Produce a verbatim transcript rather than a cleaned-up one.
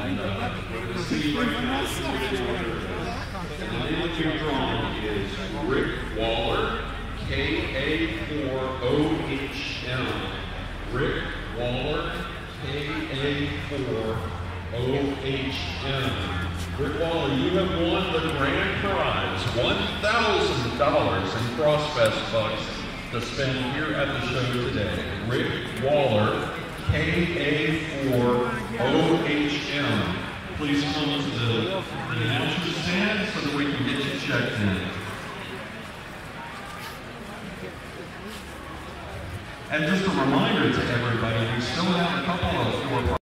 And uh, we're going to see right now. And the name of your drawing is Rick Waller, K A four O H M. Rick Waller, K A four O H M. Rick Waller, you have won the grand prize, one thousand dollars in CrossFest bucks to spend here at the show today. Rick Waller, K A four O H M. Please come to the, the announcer's stand so that we can get you checked in. And just a reminder to everybody, we still have a couple of four